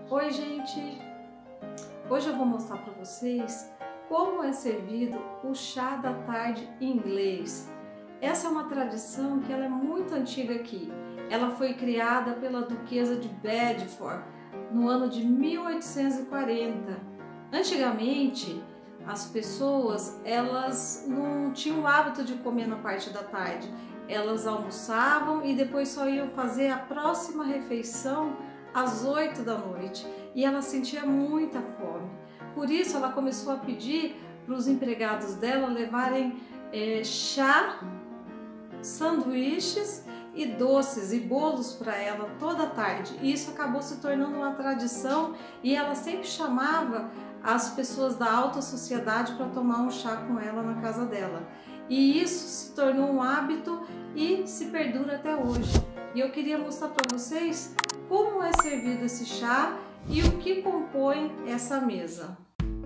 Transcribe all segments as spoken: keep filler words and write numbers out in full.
Oi gente, hoje eu vou mostrar para vocês como é servido o chá da tarde em inglês. Essa é uma tradição que ela é muito antiga aqui. Ela foi criada pela Duquesa de Bedford no ano de mil oitocentos e quarenta. Antigamente, as pessoas elas não tinham o hábito de comer na parte da tarde. Elas almoçavam e depois só iam fazer a próxima refeição às oito da noite, e ela sentia muita fome. Por isso ela começou a pedir para os empregados dela levarem é, chá, sanduíches e doces e bolos para ela toda tarde. E isso acabou se tornando uma tradição, e ela sempre chamava as pessoas da alta sociedade para tomar um chá com ela na casa dela. E isso se tornou um hábito e se perdura até hoje. E eu queria mostrar para vocês como é servido esse chá e o que compõe essa mesa.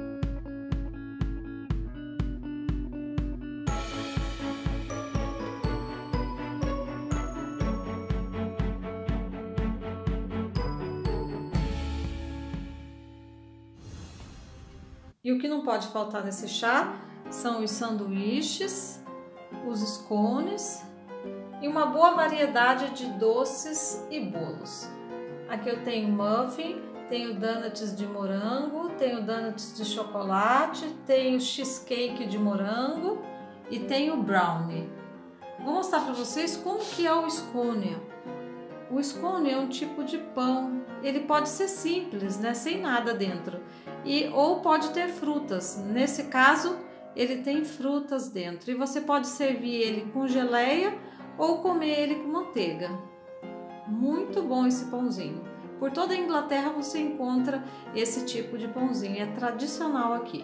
E o que não pode faltar nesse chá são os sanduíches, os scones e uma boa variedade de doces e bolos. Aqui eu tenho muffin, tenho donuts de morango, tenho donuts de chocolate, tenho cheesecake de morango e tenho brownie. Vou mostrar para vocês como que é o scone. O scone é um tipo de pão. Ele pode ser simples, né, sem nada dentro, e ou pode ter frutas. Nesse caso, ele tem frutas dentro, e você pode servir ele com geleia ou comer ele com manteiga. Muito bom esse pãozinho. Por toda a Inglaterra você encontra esse tipo de pãozinho, é tradicional aqui.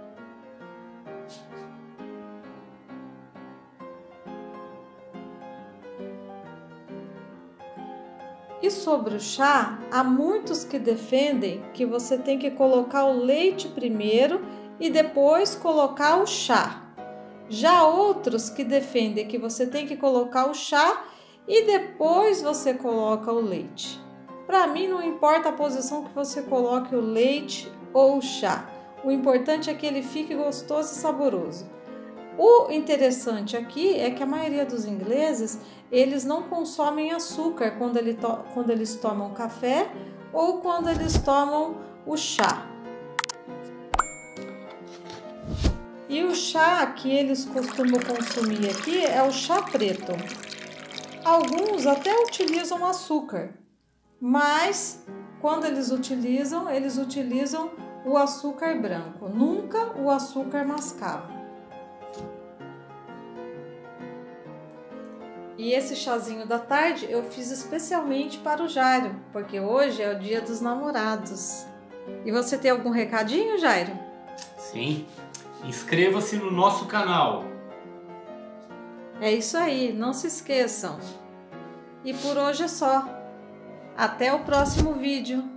E sobre o chá, há muitos que defendem que você tem que colocar o leite primeiro e depois colocar o chá. Já outros que defendem que você tem que colocar o chá e depois você coloca o leite. Para mim não importa a posição que você coloque o leite ou o chá. O importante é que ele fique gostoso e saboroso. O interessante aqui é que a maioria dos ingleses, eles não consomem açúcar quando, ele to quando eles tomam café ou quando eles tomam o chá. E o chá que eles costumam consumir aqui é o chá preto. Alguns até utilizam açúcar, mas quando eles utilizam, eles utilizam o açúcar branco, nunca o açúcar mascavo. E esse chazinho da tarde eu fiz especialmente para o Jairo, porque hoje é o dia dos namorados. E você tem algum recadinho, Jairo? Sim, inscreva-se no nosso canal. É isso aí, não se esqueçam. E por hoje é só. Até o próximo vídeo.